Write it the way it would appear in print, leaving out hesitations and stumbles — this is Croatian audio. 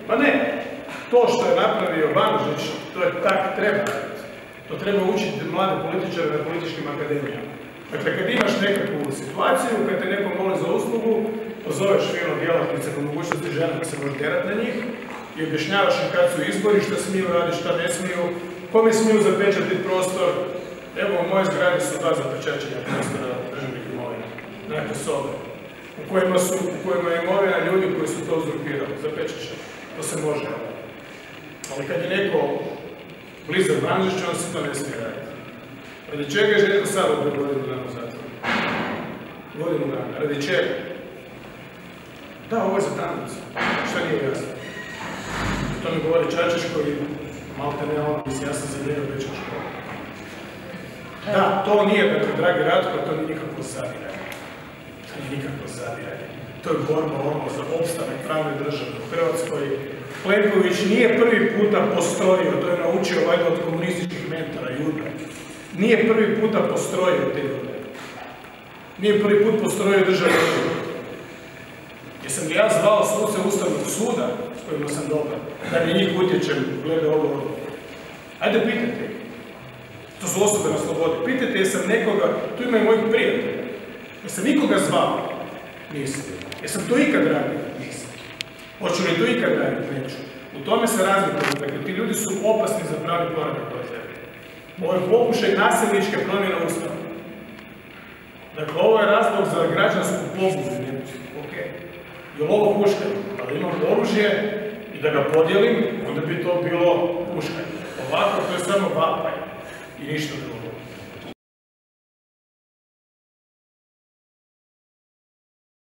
Pa ne, to što je napravio Banožić, to je tak treba. To treba učiti mlade političare na političkim akademijama. Dakle, kad imaš nekakvu situaciju, kad te neko moli za uslugu, pozoveš fino djelatnice po mogućnosti žena da se može terat na njih i objašnjavaš im kad su izbori, šta smiju raditi, šta ne smiju, kome smiju zapečatiti prostor. Evo, u moje zgrade su dva zapečačenja prostora državnih imovina, nekakve sobe, u kojima je imovina ljudi koji su to uzurpirali, zapečačeni. To se može. Ali kad je neko blizak Banožiću, on se to ne smije raditi. Radi čega je Željko Sabo bio godinu dana u zatvoru? Godinu dana. Radi čega? Da, ovo je za tamnicu. Šta nije jasno? To mi govori Čačić koji malte ne ono, mislim, ja sam za njega već u školu. Da, to nije, dakle, dragi Ratko, to nije nikakvo zadiranje. To nije nikakvo zadiranje. To je borba ono za opstanak pravne države u Hrvatskoj. Plenković nije prvi puta postrojio, to je naučio valjda od komunističkih mentora, Juda. Nije prvi puta postrojio te ljude. Nije prvi put postrojio državne ljude. Jesam li ja zvao suce Ustavnog suda s kojima sam dobar, da mi njih utječem glede ovo odluku? Ajde pitajte. To su osobe na slobodi. Pitajte jesam nekoga, tu ima i mojih prijatelja. Jesam nikoga zvao? Nisam. Jesam to ikad radio? Nisam. Hoću li to ikad raditi? Neću. U tome se razlikuje. Dakle, ti ljudi su opasni za pravni poredak ove zemlje. Ovo je pokušaj nasilničke promjene Ustava. Dakle, ovo je razlog za građansku pobunu. Okay. Jer ovo huškanje, ali imam oružje i da ga podijelim, onda bi to bilo huškanje. Ovako, to je samo vapaj i ništa drugo.